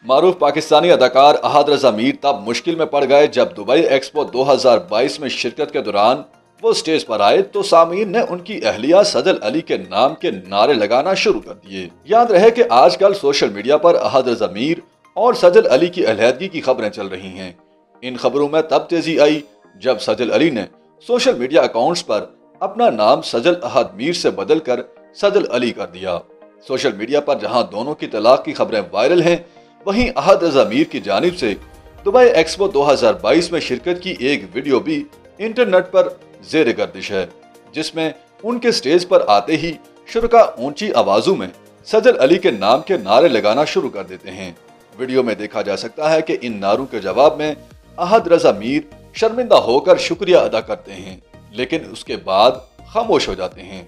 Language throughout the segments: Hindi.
मारूफ पाकिस्तानी अदाकार अहद रजा मीर तब मुश्किल में पड़ गए जब दुबई एक्सपो 2022 में शिरकत के दौरान वो स्टेज पर आए तो सामीन ने उनकी अहलिया सजल अली के नाम के नारे लगाना शुरू कर दिए। याद रहे कि आजकल सोशल मीडिया पर अहद रजा मीर और सजल अली की अलहदगी की खबरें चल रही हैं। इन खबरों में तब तेजी आई जब सजल अली ने सोशल मीडिया अकाउंट्स पर अपना नाम सजल अहद मीर से बदलकर सजल अली कर दिया। सोशल मीडिया पर जहां दोनों की तलाक की खबरें वायरल हैं, वहीं अहद रजा मीर की जानिब से दुबई एक्सपो 2022 में शिरकत की एक वीडियो भी इंटरनेट पर ज़ेर गर्दिश है, जिसमें उनके स्टेज पर आते ही शुरका ऊंची आवाजों में सजल अली के नाम के नारे लगाना शुरू कर देते हैं। वीडियो में देखा जा सकता है कि इन नारों के जवाब में अहद रजा मीर शर्मिंदा होकर शुक्रिया अदा करते हैं, लेकिन उसके बाद खामोश हो जाते हैं।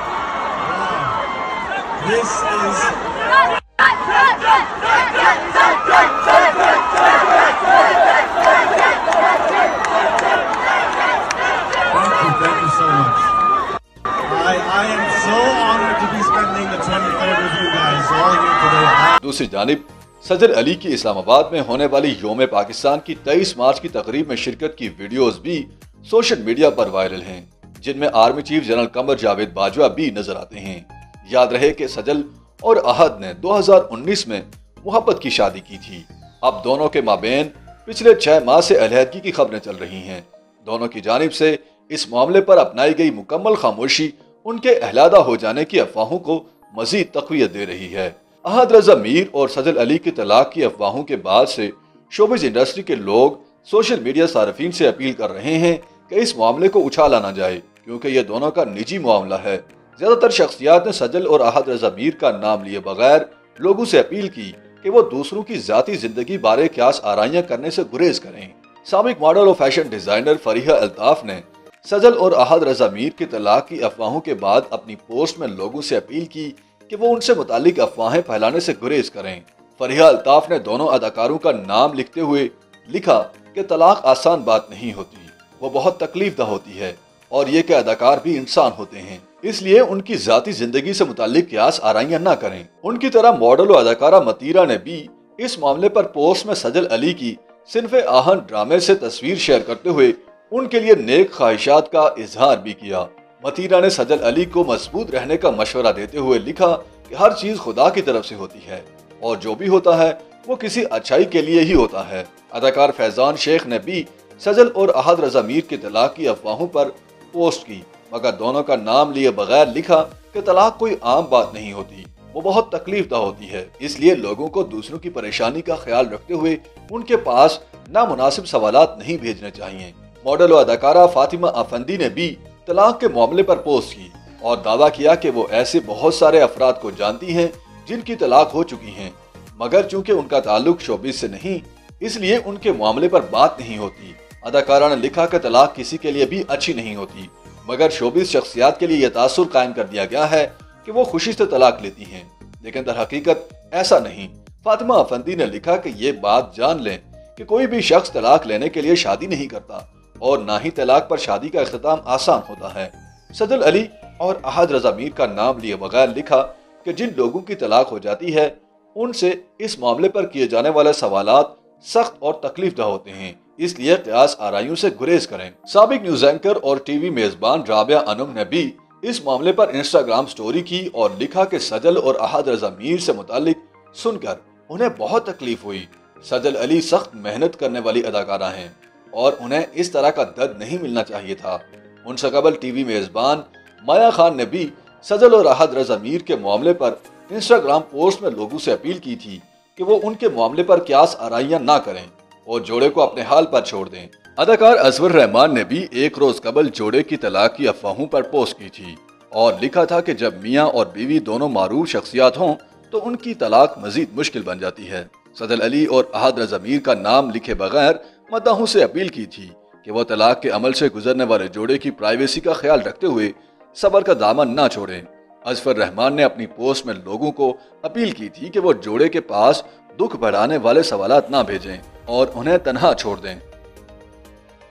दूसरी जानिब सजल अली की इस्लामाबाद में होने वाली योम पाकिस्तान की 23 मार्च की तकरीब में शिरकत की वीडियोस भी सोशल मीडिया पर वायरल हैं, जिनमें army chief general Qamar Javed Bajwa भी नजर आते हैं। याद रहे कि सजल और अहद ने 2019 में मोहब्बत की शादी की थी। अब दोनों के माबेन पिछले 6 माह से अलहदगी की खबरें चल रही हैं। दोनों की जानिब से इस मामले पर अपनाई गई मुकम्मल खामोशी उनके अहलादा हो जाने की अफवाहों को मजीद तक़वियत दे रही है। अहद रजा मीर और सजल अली की तलाक की अफवाहों के बाद से शोबिज़ इंडस्ट्री के लोग सोशल मीडिया सार्फिन से अपील कर रहे हैं कि इस मामले को उछाला ना जाए, क्योंकि यह दोनों का निजी मामला है। ज्यादातर शख्सियात ने सजल और अहद रजा मीर का नाम लिए बगैर लोगों से अपील की कि वो दूसरों की जाती जिंदगी बारे क्यास आराइयां करने से गुरेज करें। साबिक मॉडल और फैशन डिजाइनर फरीहा अल्ताफ ने सजल और अहद रजा मीर की तलाक की अफवाहों के बाद अपनी पोस्ट में लोगों से अपील की कि वो उनसे मुतालिक अफवाहें फैलाने से गुरेज करें। फरीहा अल्ताफ ने दोनों अदाकारों का नाम लिखते हुए लिखा कि तलाक आसान बात नहीं होती, वो बहुत तकलीफदा होती है और ये कि अदाकार भी इंसान होते हैं, इसलिए उनकी जाती जिंदगी से मुतालिक क्यास आराइयां ना करें। उनकी तरह मॉडल और अदाकारा मतीरा ने भी इस मामले पर पोस्ट में सजल अली की सिनफे आहन ड्रामे से तस्वीर शेयर करते हुए उनके लिए नेक ख्वाहिशात का इजहार भी किया। मतीरा ने सजल अली को मजबूत रहने का मशवरा देते हुए लिखा कि हर चीज खुदा की तरफ से होती है और जो भी होता है वो किसी अच्छाई के लिए ही होता है। अदाकार फैजान शेख ने भी सजल और अहद रजा मीर के तलाक की अफवाहों पर पोस्ट की, मगर दोनों का नाम लिए बगैर लिखा कि तलाक कोई आम बात नहीं होती, वो बहुत तकलीफदा होती है, इसलिए लोगों को दूसरों की परेशानी का ख्याल रखते हुए उनके पास नामुनासिब सवालात नहीं भेजने चाहिए। मॉडल और अदाकारा फातिमा अफंदी ने भी तलाक के मामले पर पोस्ट की और दावा किया कि वो ऐसे बहुत सारे अफराद को जानती हैं जिनकी तलाक हो चुकी हैं, मगर चूंकि उनका ताल्लुक शोबिज़ से नहीं, इसलिए उनके मामले पर बात नहीं होती। अदाकारा ने लिखा कि तलाक किसी के लिए भी अच्छी नहीं होती, मगर शोबिज़ शख्सियात के लिए यह तासुर कायम कर दिया गया है कि वो खुशी से तलाक लेती हैं, लेकिन दर हकीकत ऐसा नहीं। फातिमा अफंदी ने लिखा कि ये बात जान लें कि कोई भी शख्स तलाक लेने के लिए शादी नहीं करता और ना ही तलाक पर शादी का इख्तिताम आसान होता है। सजल अली और अहद रजा मीर का नाम लिए बगैर लिखा कि जिन लोगों की तलाक हो जाती है उनसे इस मामले पर किए जाने वाले सवालात सख्त और तकलीफदा होते हैं, इसलिए क़यास आराइयों से गुरेज करें। साबिक न्यूज एंकर और टीवी मेजबान राबिया अनम ने भी इस मामले पर इंस्टाग्राम स्टोरी की और लिखा कि सजल और अहद रजा मीर से मुतालिक सुनकर उन्हें बहुत तकलीफ हुई। सजल अली सख्त मेहनत करने वाली अदाकारा हैं और उन्हें इस तरह का दर्द नहीं मिलना चाहिए था। उनसे कबल टीवी मेजबान माया खान ने भी सजल और अहद रजा मीर के मामले पर इंस्टाग्राम पोस्ट में लोगों से अपील की थी कि वो उनके मामले पर क्यास आराइयां ना करें और जोड़े को अपने हाल पर छोड़ दें। अदाकार अजवर रहमान ने भी एक रोज कबल जोड़े की तलाक की अफवाहों पर पोस्ट की थी और लिखा था कि जब मियाँ और बीवी दोनों मारूफ शख्सियात हों तो उनकी तलाक मजीद मुश्किल बन जाती है। सजल अली और अहद रजा मीर का नाम लिखे बगैर मद्दाहों से अपील की थी कि वो तलाक के अमल से गुजरने वाले जोड़े की प्राइवेसी का ख्याल रखते हुए सब्र का दामन ना छोड़ें। अजफर रहमान ने अपनी पोस्ट में लोगों को अपील की थी कि वो जोड़े के पास दुख बढ़ाने वाले सवालात ना भेजें और उन्हें तन्हा छोड़ दें।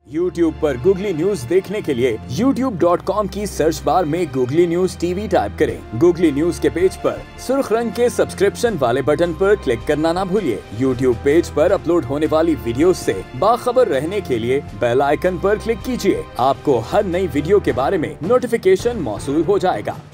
YouTube पर गूगली न्यूज देखने के लिए youtube.com की सर्च बार में गूगली न्यूज टीवी टाइप करें। गूगली न्यूज के पेज पर सुर्ख रंग के सब्सक्रिप्शन वाले बटन पर क्लिक करना ना भूलिए। YouTube पेज पर अपलोड होने वाली वीडियोस से बाखबर रहने के लिए बेल आइकन पर क्लिक कीजिए। आपको हर नई वीडियो के बारे में नोटिफिकेशन मौसूल हो जाएगा।